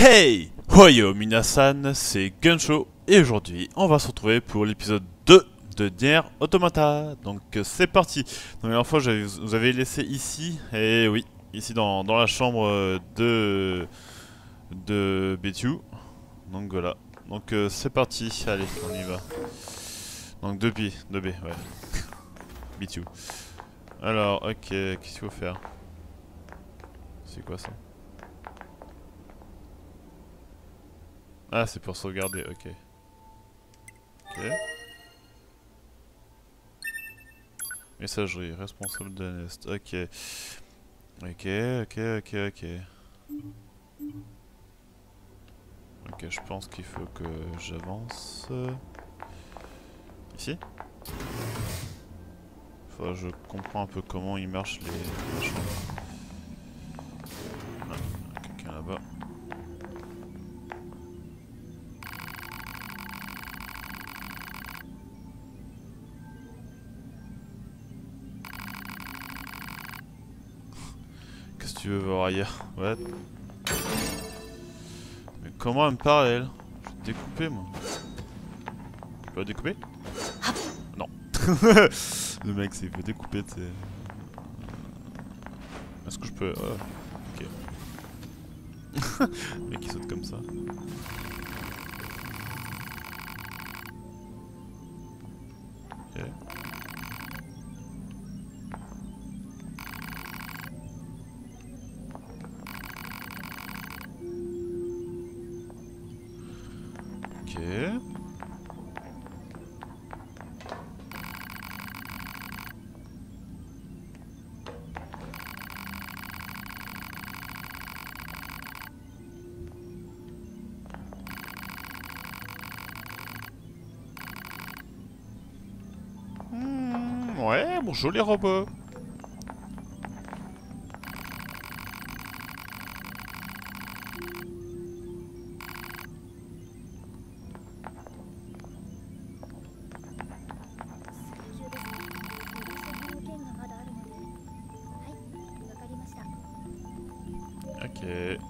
Hey! Hoyo Minasan, c'est Gunshow et aujourd'hui on va se retrouver pour l'épisode 2 de Nier Automata. Donc c'est parti. Donc, la dernière fois vous avez laissé ici, et oui, ici dans la chambre de Bethu. Donc voilà. Donc c'est parti, allez on y va. Donc 2B, ouais. Bethu. Alors ok, qu'est-ce qu'il faut faire? C'est quoi ça? Ah c'est pour sauvegarder, ok. Ok. Messagerie, responsable de Nest, ok. Ok. Ok, je pense qu'il faut que j'avance. Ici? Enfin, je comprends un peu comment ils marchent les machins. Ah, quelqu'un là-bas. Qu'est-ce que tu veux voir ailleurs? Ouais. Mais comment elle me parle, elle? Je vais te découper, moi. Je peux la découper? Non. Le mec, c'est il veut découper, tu sais. Est-ce que je peux... ok. Le mec, il saute comme ça. Ok. Ok. Ouais, bonjour les robots. Ok.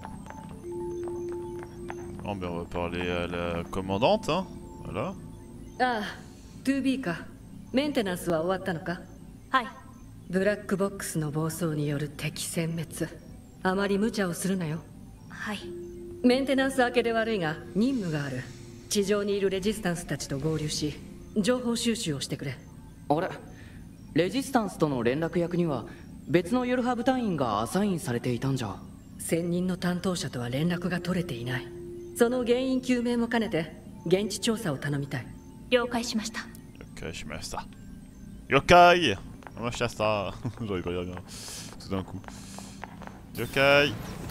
Bon, ben on va parler à la commandante, hein. Voilà. ああ、2B か。メンテナンスは終わったのか？ はい。 ブラックボックスの暴走による敵殲滅。あまり無茶をするなよ。 はい。 メンテナンス明けで悪いが任務がある。地上にいるレジスタンスたちと合流し、情報収集をしてくれ。 あれ、レジスタンスとの連絡役には別のユルハ部隊員がアサインされていたんじゃ。 専任の担当者とは連絡が取れていない。その原因究明も兼ねて現地調査を頼みたい。 了解しました。 了解しました。了解しました。J'arrive pas à dire tout d'un coup. 了解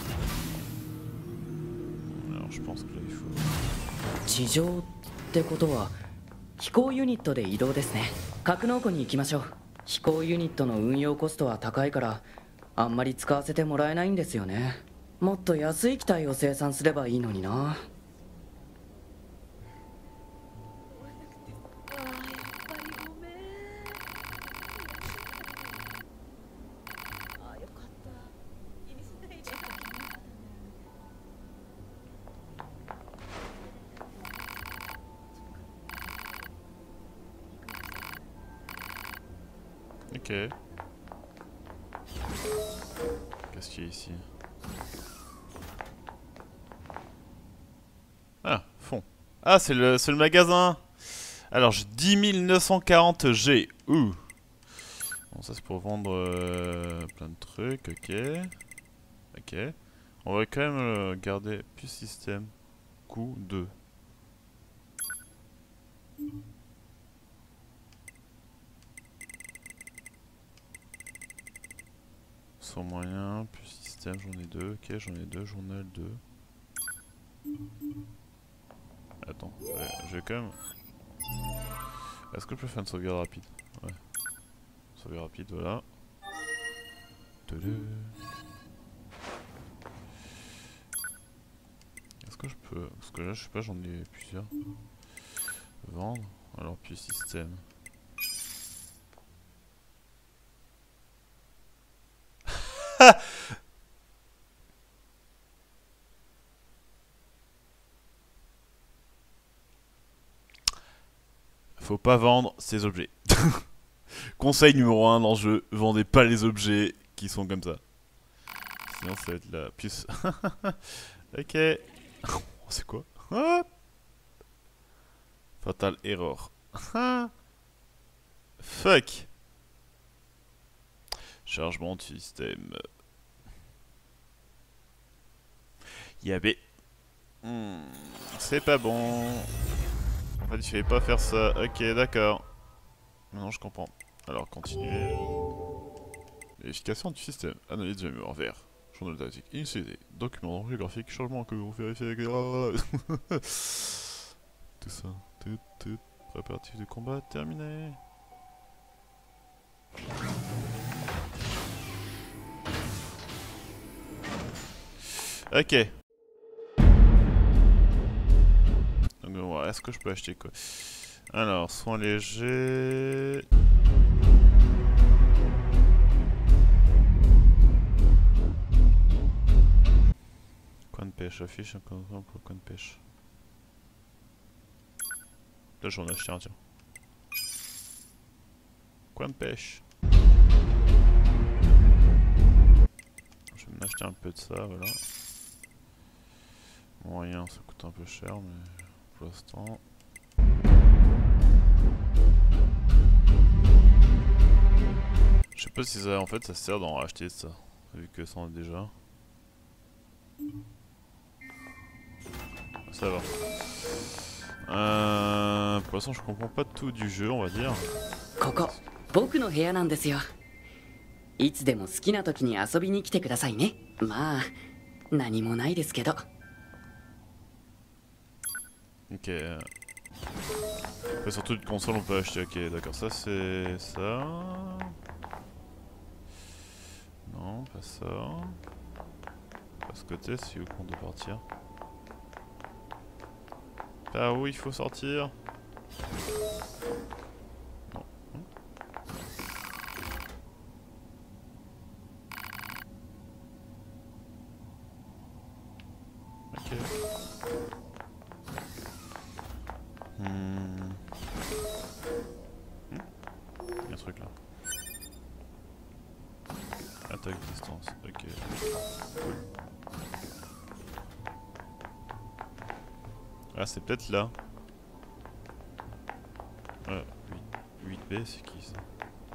Alors je pense que là il faut... 地上ってことは飛行ユニットで移動ですね。格納庫に行きましょう。飛行ユニットの運用コストは高いからあんまり使わせてもらえないんですよね。もっと安い機体を生産すればいいのにな。 Ok. Qu'est-ce qu'il y a ici? Ah, fond. Ah, c'est le magasin. Alors, j'ai 10 940 G. Ouh. Bon, ça c'est pour vendre plein de trucs, ok. Ok. On va quand même garder plus système. Coût 2. Sans moyen, plus système, j'en ai 2. Ok, j'en ai 2, journal 2. Attends, je vais quand même... Est-ce que je peux faire une sauvegarde rapide? Ouais. Sauvegarde rapide, voilà. Est-ce que je peux... Parce que là, je sais pas, j'en ai plusieurs. Vendre. Alors, plus système. faut pas vendre ces objets. Conseil numéro 1 dans le jeu, vendez pas les objets qui sont comme ça. Sinon ça va être la puce. Ok. C'est quoi? Fatal error. Fuck. Chargement du système. Yabé. C'est pas bon. En fait, il fallait pas faire ça. Ok, d'accord. Maintenant, je comprends. Alors, continuez. Vérification du système. Analyse de mémoire vert. Journal tactique inutilisé. Document d'enjeu graphique. Changement que vous vérifiez avec... Tout ça. Tout. Préparatif de combat terminé. Ok. Donc voilà, est-ce que je peux acheter quoi? Alors, soins légers... Coin de pêche, affiche un coin pour coin de pêche. Là j'en ai acheté un, tiens. Coin de pêche. Je vais m'acheter un peu de ça, voilà. Moyen, ça coûte un peu cher, mais pour l'instant... Je sais pas si ça, en fait, ça sert d'en racheter ça, vu que ça en a déjà. Ça va. Pour l'instant, je comprends pas tout du jeu, on va dire. ここ僕の部屋なんですよ。いつでも好きな時に遊びに来てくださいね。まあ何もないですけど。 Ok. Sur toute console, on peut acheter. Ok, d'accord. Ça, c'est ça. Non, pas ça. Pas ce côté, c'est où qu'on doit partir. Par où il faut sortir? Non. Ok. Il y a un truc là. Attaque distance, ok. Ah, c'est peut-être là. 8B, c'est qui ça?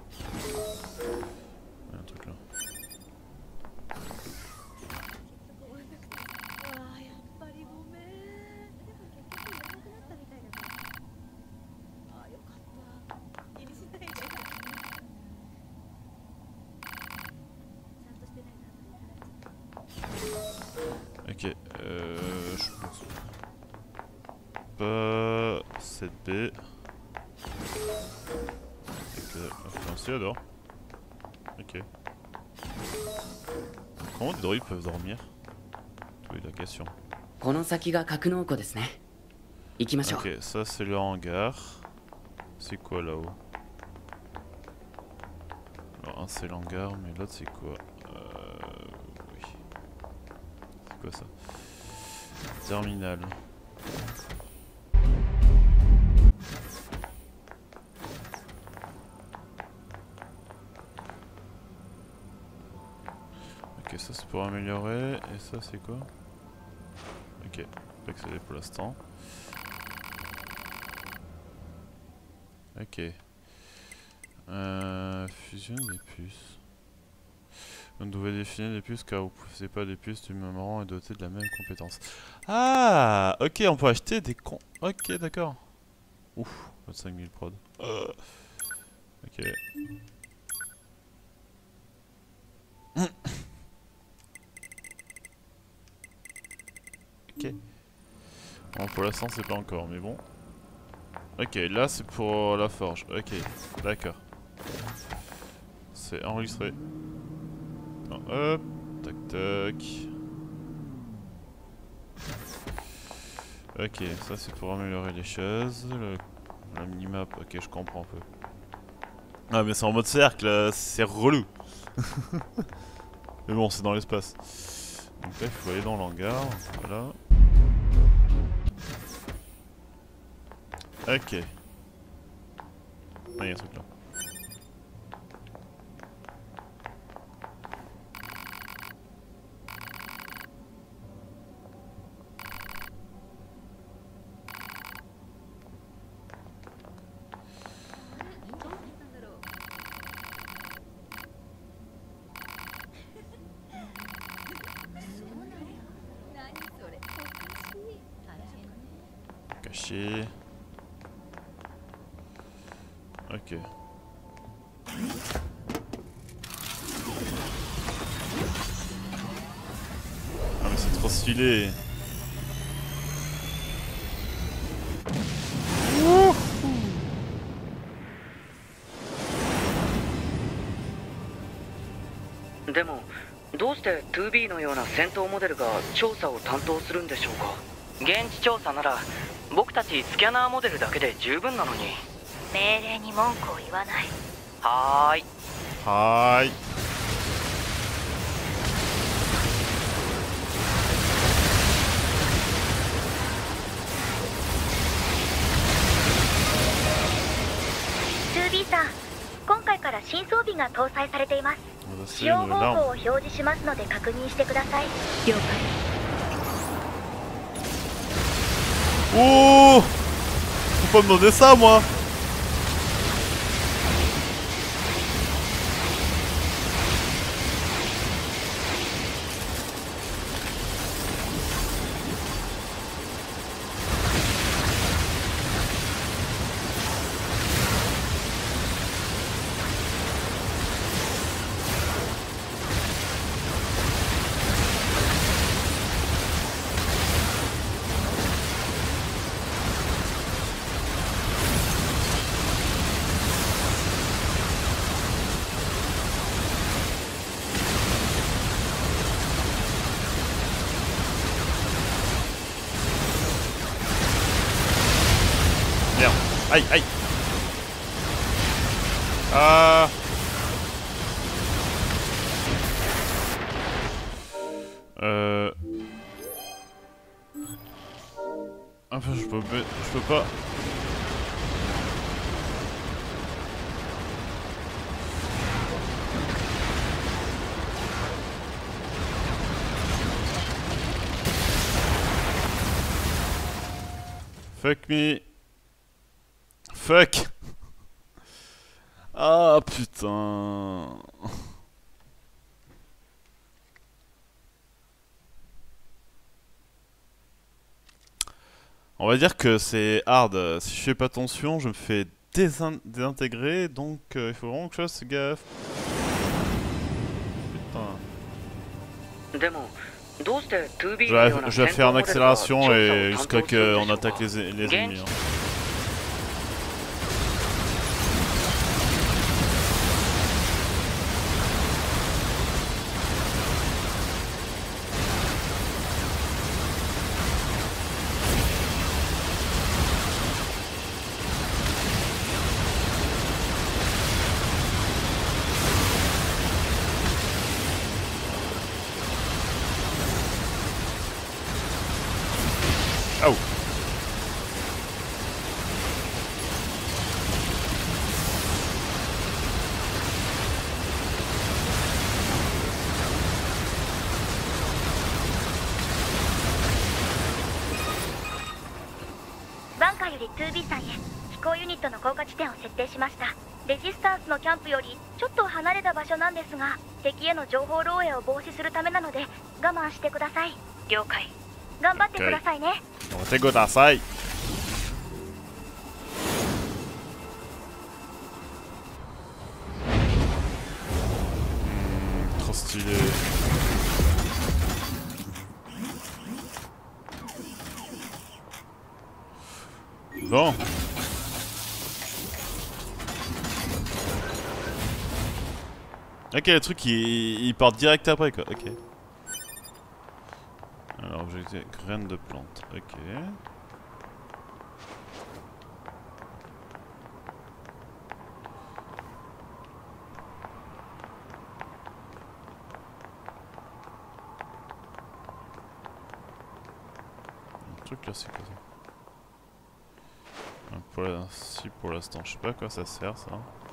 Il y a un truc là. Ok, je pense pas 7B. Enfin, c'est adore. Ok. Comment des droïdes peuvent dormir? Oui, la question. この先が格納庫ですね。行きましょう。 Ok, ça c'est le hangar. C'est quoi là-haut? Alors un c'est l'hangar, mais l'autre c'est quoi? Oui. C'est quoi ça? Terminal. Ok, ça c'est pour améliorer, et ça c'est quoi? Ok, pas accéder pour l'instant. Ok. Fusion des puces. Vous devez définir des puces car vous ne possédez pas des puces du même rang et dotées de la même compétence. Ah, ok, on peut acheter des cons. Ok, d'accord. Ouf, 25 000 prod. Ok. Ok. Bon, pour l'instant, c'est pas encore, mais bon. Ok, là, c'est pour la forge. Ok, d'accord. C'est enregistré. Non, hop, tac tac. Ok, ça c'est pour améliorer les choses. La minimap, ok, je comprends un peu. Ah, mais c'est en mode cercle, c'est relou. Mais bon, c'est dans l'espace. Donc là, il faut aller dans l'hangar. Voilà. Ok. Ah, il y a un truc là. Caché. Ok. Ah mais c'est trop stylé. でもどうして 2B のような戦闘モデルが調査を担当するんでしょうか。現地調査なら僕たちスキャナーモデルだけで十分なのに。 命令に文句を言わない。 はーい。 はーい。 2B さん、今回から新装備が搭載されています。使用方法を表示しますので確認してください。了解。 Oh! Faut pas me demander ça, moi! Merde. Aïe, aïe. Ah. Enfin, je peux pas. Fuck me. Fuck. Ah putain. On va dire que c'est hard. Si je fais pas attention, je me fais désintégrer. Donc il faut vraiment que je fasse gaffe. Putain. Je vais faire en accélération et jusqu'à ce qu'on attaque les ennemis. Hein. Oh. バンカーより 2B さんへ飛行ユニットの降下地点を設定しました。レジスタンスのキャンプよりちょっと離れた場所なんですが、敵への情報漏洩を防止するためなので我慢してください。了解。頑張ってくださいね。 頑張ってください。Trop stylé. Bon. Ok, le truc il part direct après quoi. Ok. Alors, objectif graines de plante. Ok. Le truc là, c'est quoi ça? Un pour l'instant. Je sais pas à quoi ça sert ça.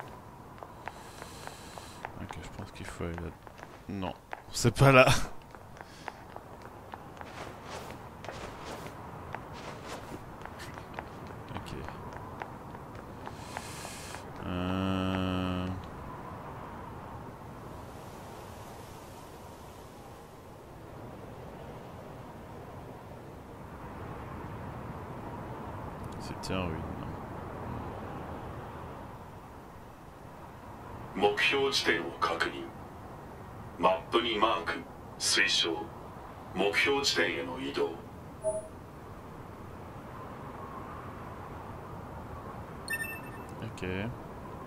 Ok, je pense qu'il faut aller là. Non, c'est pas là. Ok. C'était un ruine. 目標地点を確認。マップにマーク、推奨。目標地点への移動。 Ok.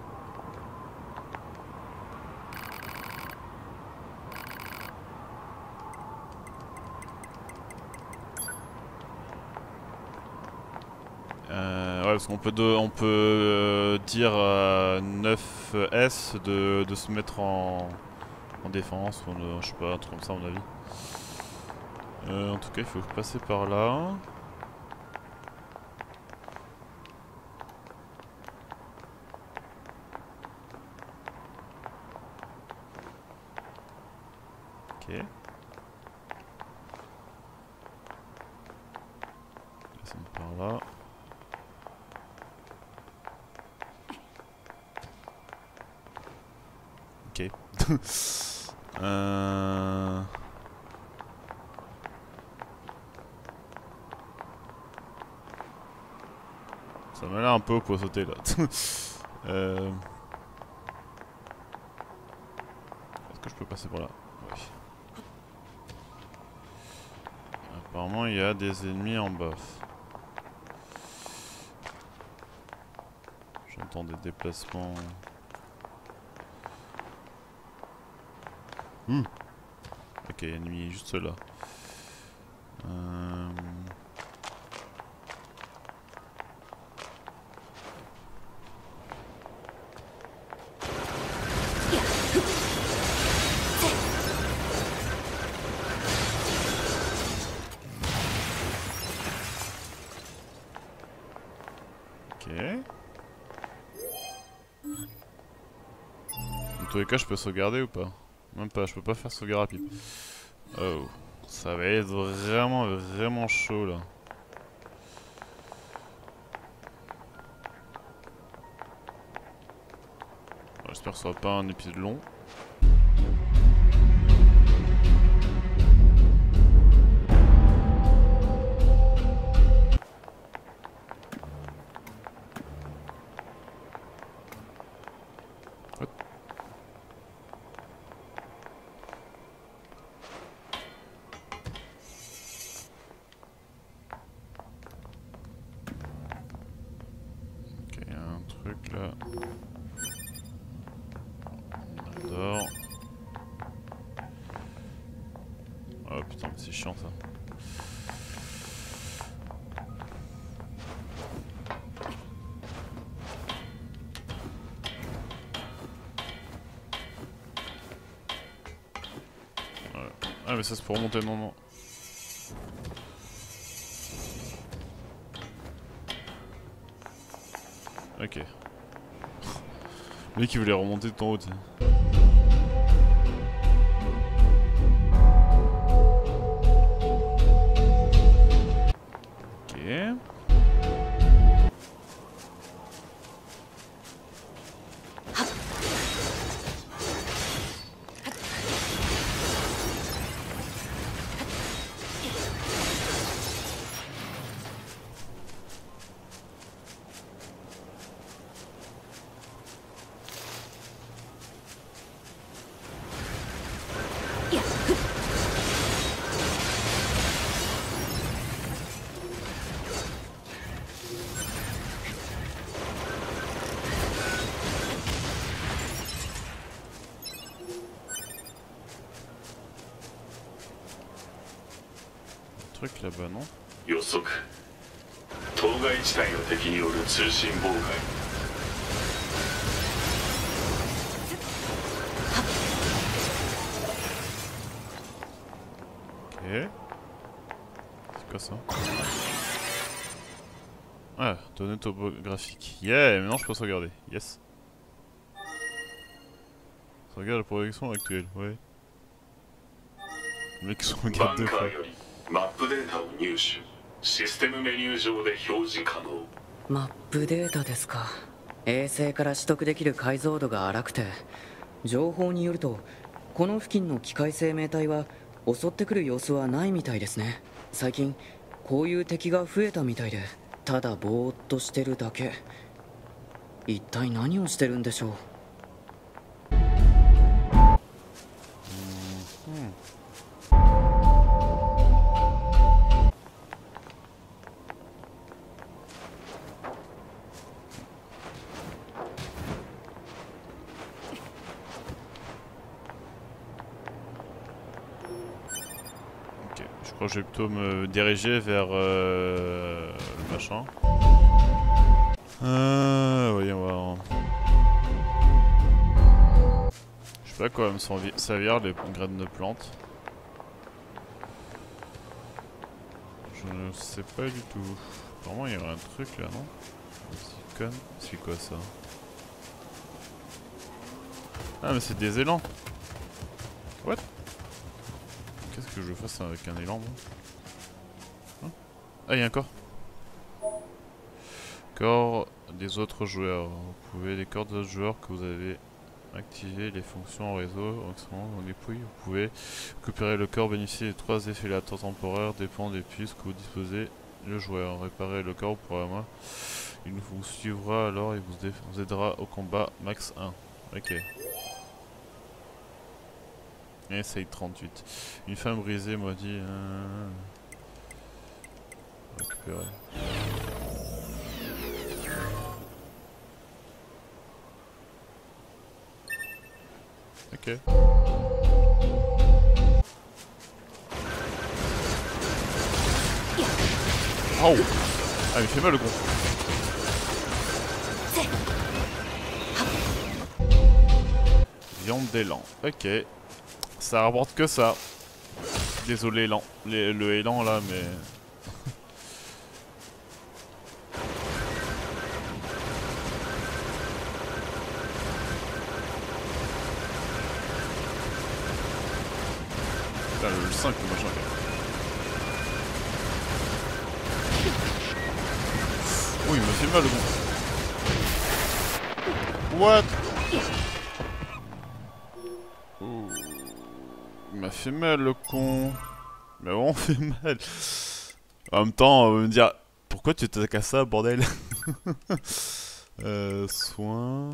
Ouais, parce qu'on peut, dire à 9S de se mettre en défense, ou je sais pas, un truc comme ça à mon avis. En tout cas, il faut passer par là. Ok. Descendre par là. Ok. Ça m'a l'air un peu haut pour sauter là. Est-ce que je peux passer par là? Oui. Apparemment il y a des ennemis en bas. J'entends des déplacements. Ok, ennemi juste là. Ok. Dans tous les cas, je peux sauvegarder ou pas? Même pas, je peux pas faire sauvegarde rapide. Oh, ça va être vraiment chaud là. J'espère que ce sera pas un épisode long. Là. J'adore. Oh putain, mais c'est chiant ça. Ouais. Ah mais ça c'est pour remonter, non non. Ok. Le mec il voulait remonter tout en haut, tu sais. Ok. Truc là-bas, non? 予測。当該地帯の敵による通信妨害。 Ok. C'est quoi ça? Ah, données topographiques. Yeah, maintenant je peux sauvegarder. Yes. Sauvegarde la projection actuelle, ouais. Le mec sauvegarde 2 fois. マップデータを入手。システムメニュー上で表示可能。 マップデータですか。衛星から取得できる解像度が荒くて、情報によるとこの付近の機械生命体は襲ってくる様子はないみたいですね。最近こういう敵が増えたみたいで、ただぼーっとしてるだけ。一体何をしてるんでしょう。 Je crois que je vais plutôt me diriger vers le machin. Voyons voir. Je sais pas quoi me servir les graines de plantes. Je ne sais pas du tout. Apparemment il y aurait un truc là, non? C'est quoi ça? Ah mais c'est des élans. What? Qu'est-ce que je fasse avec un élan, moi hein? Ah, il y a un corps. Corps des autres joueurs. Vous pouvez les corps des autres joueurs que vous avez activé les fonctions en réseau. En dépouille, vous pouvez récupérer le corps, bénéficier des 3 effets aléatoires temporaires, dépend des puces que vous disposez le joueur. Réparer le corps pour moi. Il vous suivra alors et vous aidera au combat max 1. Ok. Essaye 38. Une femme brisée m'a dit. Récupérer. Ok. Oh! Ah, il fait mal le con. Viande d'élan. Ok. Ça rapporte que ça. Désolé élan. Le élan là, mais... Putain, le 5 le machin. Oh, il me fait mal le bon. What? Il m'a fait mal le con. Mais bon, on fait mal. En même temps, on va me dire pourquoi tu t'attaques à ça, bordel. Soin.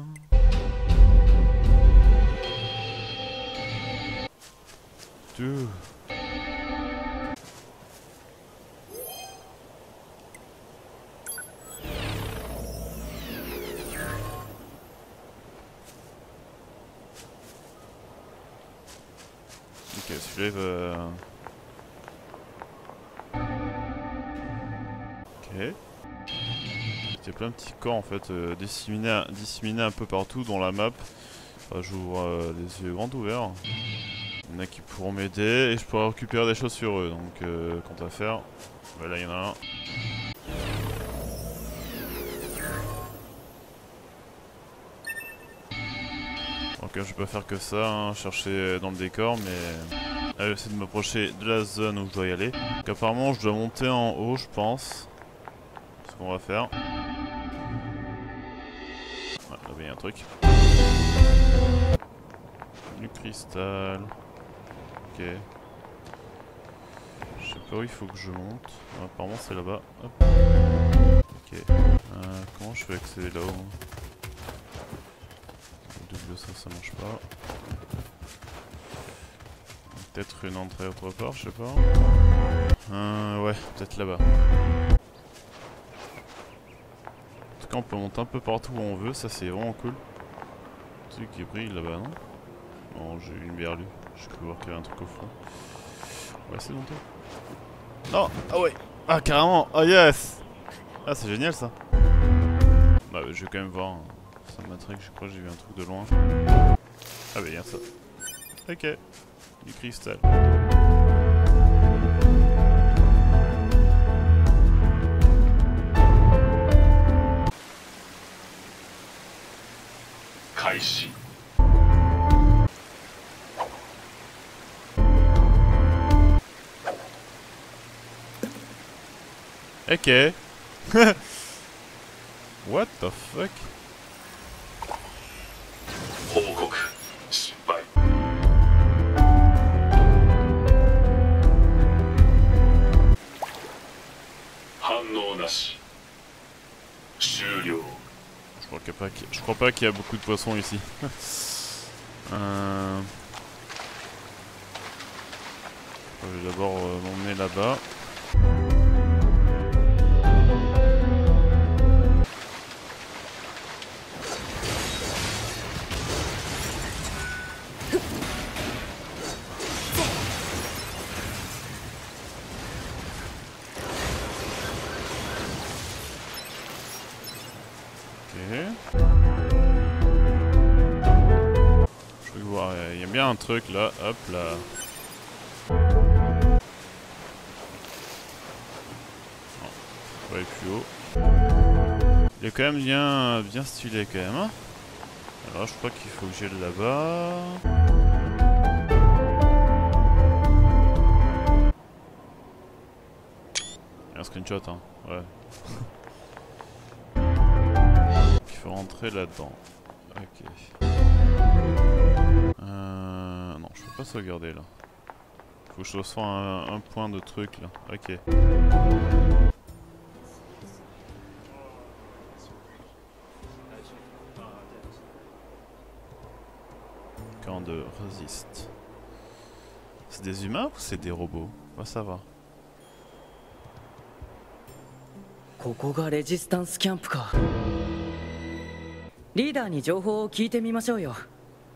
Dude. Ok, celui-là il va... Ok. Il y a plein de petits corps en fait disséminés un peu partout dans la map. Enfin, j'ouvre les yeux grands ouverts. Il y en a qui pourront m'aider et je pourrai récupérer des choses sur eux. Donc quant à faire, bah, là il y en a un. Ok, je vais pas faire que ça, hein, chercher dans le décor, mais essayer de m'approcher de la zone où je dois y aller. Donc apparemment je dois monter en haut, je pense. C'est ce qu'on va faire. Ouais, là il y a un truc. Du cristal. Ok. Je sais pas où il faut que je monte. Ah, apparemment c'est là-bas. Ok. Comment je fais accéder là-haut? Double ça marche pas. Peut-être une entrée autre part, je sais pas. Ouais, peut-être là-bas. En tout cas on peut monter un peu partout où on veut, ça c'est vraiment cool. Celui qui brille là-bas, non? Non, j'ai eu une berlue. J'ai cru voir qu'il y avait un truc au fond. On va essayer de monter. Non! Ah ouais! Ah carrément! Oh yes! Ah c'est génial ça! Bah je vais quand même voir. Ça m'intrigue, je crois que j'ai vu un truc de loin. Ah bah y'a ça. Ok. Du cristal. Ok. What the fuck? 報告失敗。反応なし。終了。 Je crois pas qu'il y a beaucoup de poissons ici. Je vais d'abord m'emmener là-bas. Je vais voir, il y a bien un truc là, hop là. Non, je vais aller plus haut. Il est quand même bien stylé quand même. Hein. Alors je crois qu'il faut que j'aille là-bas. Il y a un screenshot hein, ouais. Il faut rentrer là-dedans. Ok. Non, je peux pas sauvegarder là. Faut que je reçois un point de truc là. Ok. Camp de résiste. C'est des humains ou c'est des robots? Bah ça va. ここがレジスタンスキャンプか。リーダーに情報を聞いてみましょうよ。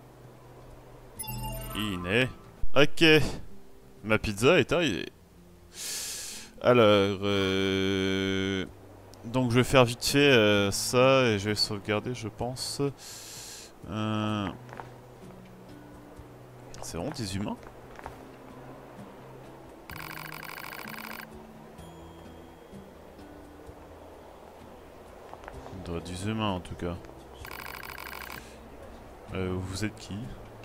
いいね。Ok. Ma pizza est arrivée. Alors, donc je vais faire vite fait ça et je vais sauvegarder, je pense. C'est vraiment des humains? On doit des humains en tout cas. Vous êtes qui?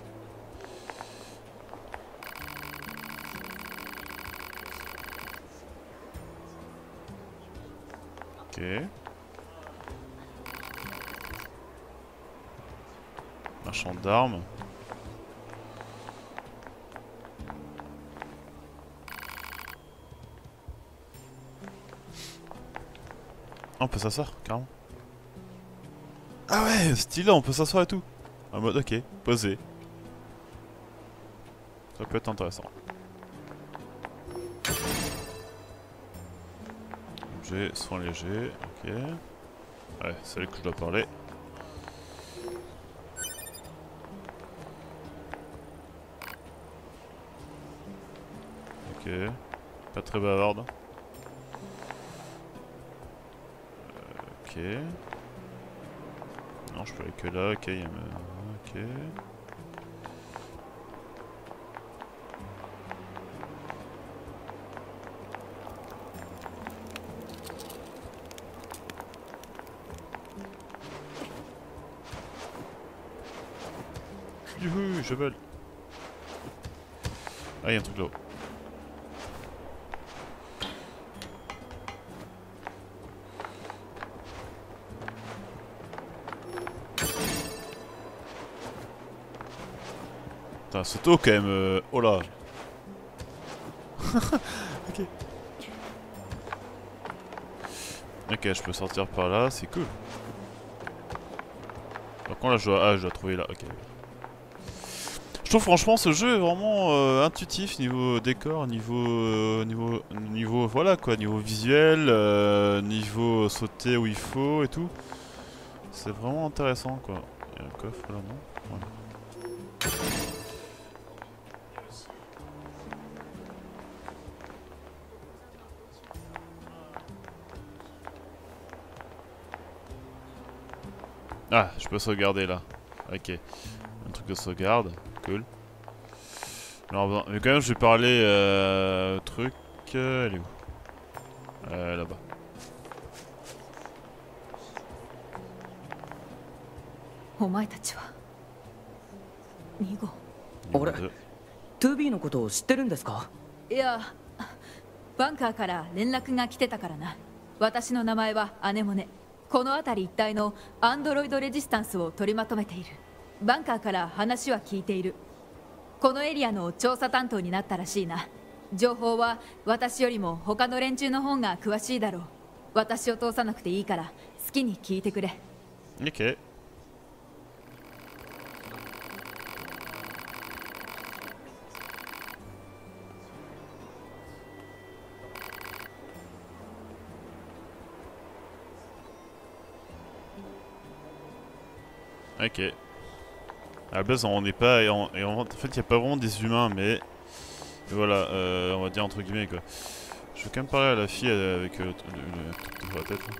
Ok. Marchand d'armes. Ah, on peut s'asseoir, carrément. Ah ouais, stylé, on peut s'asseoir et tout. En mode, ok, posé. Ça peut être intéressant. Objet, soin léger, ok. Ouais, c'est là que je dois parler. Ok. Pas très bavarde. Ok. Non, je peux aller que là, ok, il y a... Ok. Youhou, je vole. Ah, il y a un truc là-haut. Putain, c'est tôt quand même. Oh là. Ok. Ok, je peux sortir par là, c'est cool. Par contre là je dois trouver là, ok. Je trouve franchement ce jeu est vraiment intuitif niveau décor, niveau voilà quoi, niveau visuel, niveau sauter où il faut et tout. C'est vraiment intéressant quoi. Il y a un coffre là non? Voilà. Ah, je peux sauvegarder là. Ok. Un truc de sauvegarde. Cool. Alors, mais quand même, je vais parler truc. Elle est où? Là-bas. あれ、2B のことを知ってるんですか？ いや、バンカーから連絡が来てたからな。 私の名前はアネモネ。この辺り一帯のアンドロイドレジスタンスを取りまとめている。バンカーから話は聞いている。このエリアの調査担当になったらしいな。情報は私よりも他の連中の方が詳しいだろう。私を通さなくていいから好きに聞いてくれ。 Ok. Ok. À la base, on n'est pas. En fait, il n'y a pas vraiment des humains, mais. Voilà, on va dire entre guillemets quoi. Je vais quand même parler à la fille avec le truc sur la tête. Là.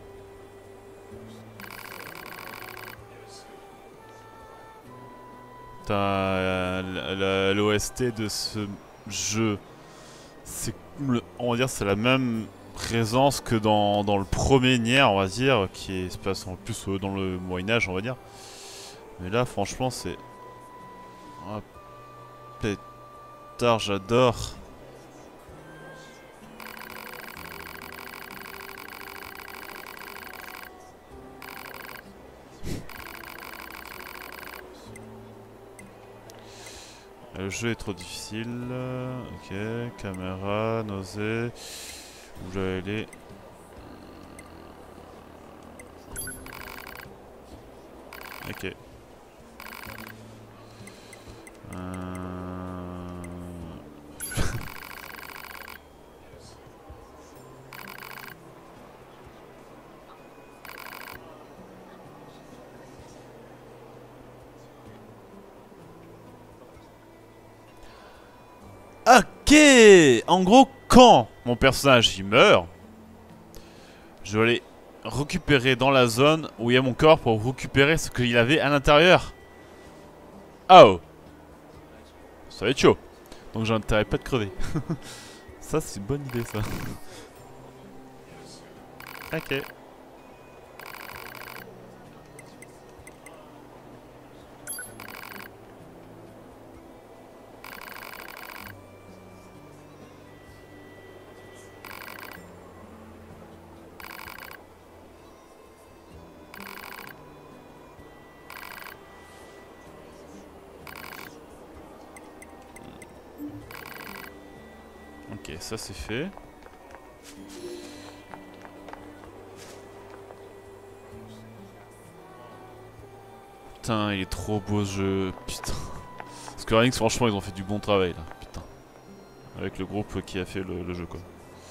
Putain, l'OST de ce jeu, c'est, on va dire, c'est la même présence que dans le premier Nier, on va dire, qui se passe en plus dans le Moyen-Âge, on va dire. Mais là, franchement, c'est... Oh, pétard, j'adore. Le jeu est trop difficile. Ok, caméra, nausée. Où je vais aller? Ok. Ok. En gros, quand mon personnage il meurt, je vais aller récupérer dans la zone où il y a mon corps pour récupérer ce qu'il avait à l'intérieur. Oh, ça va être chaud. Donc j'ai intérêt pas de crever. Ça c'est une bonne idée ça. Ok. Ok, ça c'est fait. Putain, il est trop beau ce jeu. Putain. Square Enix, franchement, ils ont fait du bon travail là. Putain. Avec le groupe qui a fait le jeu quoi.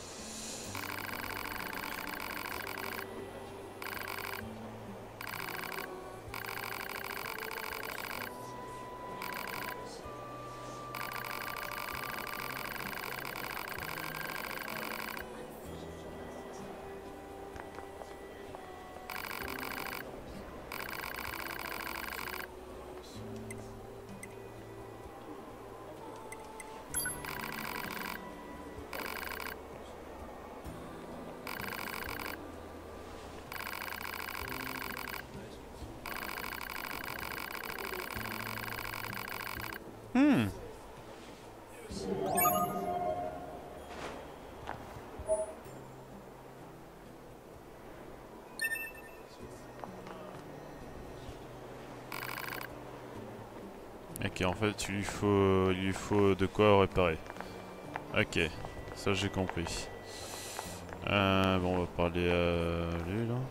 Ok, en fait, il lui faut de quoi réparer. Ok, ça j'ai compris. Bon, on va parler à lui là.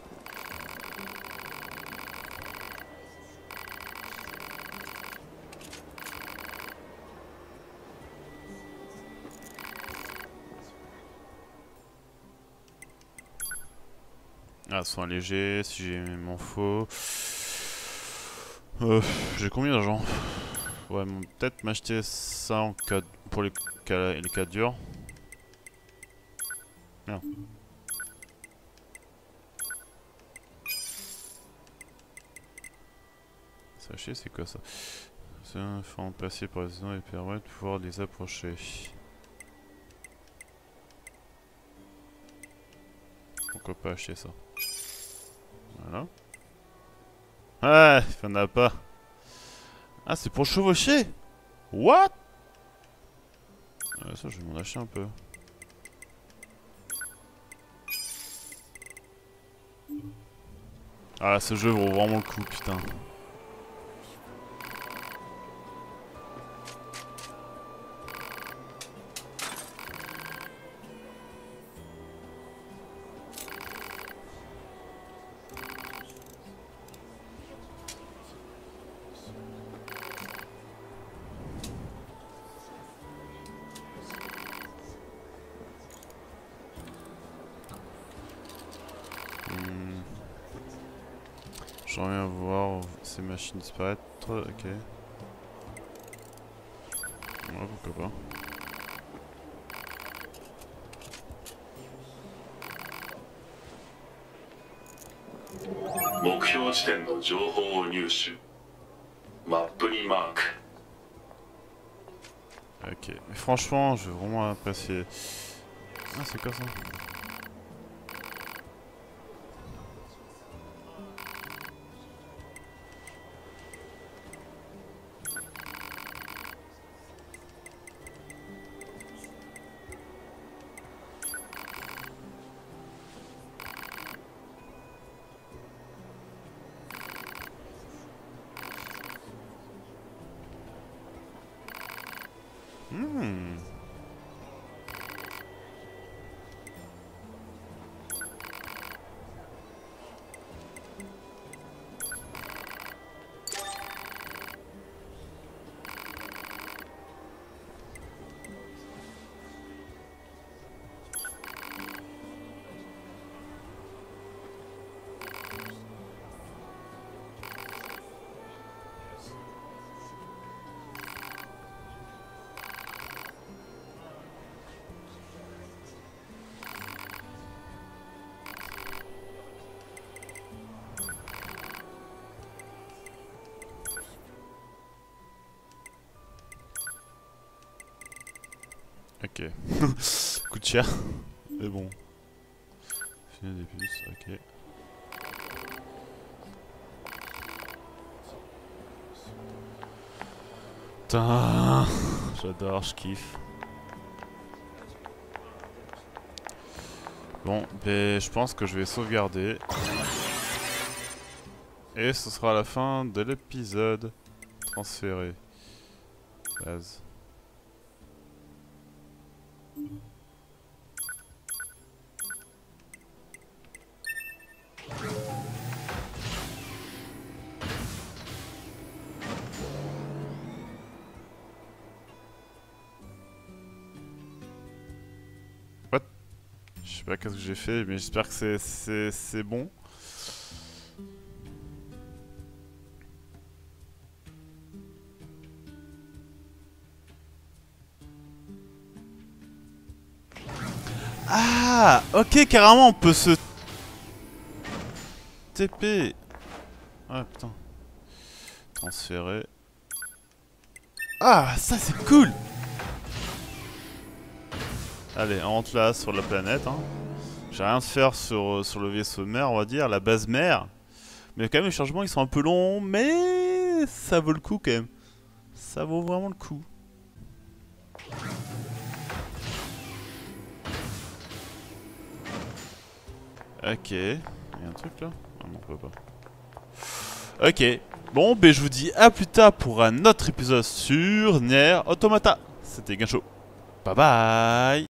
Ah, soins légers, si j'ai m'en faut. J'ai combien d'argent? Ouais, peut-être m'acheter ça en cas pour les cas durs. Merde. Sachez, c'est quoi ça? C'est un forme passé par les zones et permet de pouvoir les approcher. Pourquoi pas acheter ça? Voilà. Ah, il n'y en a pas. Ah, c'est pour chevaucher? What? Ça, je vais m'en acheter un peu. Ah, ce jeu vaut vraiment le coup, putain. J'aimerais bien voir ces machines disparaître. Ok. Ouais, pourquoi pas. 目標地点の情報を入手。マップにマーク。 Ok. Mais franchement, je vais vraiment apprécier. Ah, c'est quoi ça? Hmm. Ok. Coûte cher. Mais bon. Finir des puces, ok. Putain, j'adore, je kiffe. Bon, ben je pense que je vais sauvegarder. Et ce sera la fin de l'épisode. Transféré. Base. What? Je sais pas qu'est-ce que j'ai fait, mais j'espère que c'est bon. Ah, ok, carrément, on peut se TP. Ah, putain. Transférer. Ah, ça c'est cool. Allez, on rentre là sur la planète. Hein. J'ai rien à faire sur le vaisseau mère, on va dire, la base mère. Mais quand même, les changements ils sont un peu longs, mais ça vaut le coup quand même. Ça vaut vraiment le coup. Ok. Il y a un truc là? Ah non, on peut pas. Ok. Bon, ben je vous dis à plus tard pour un autre épisode sur Nier Automata. C'était Gansho. Bye bye.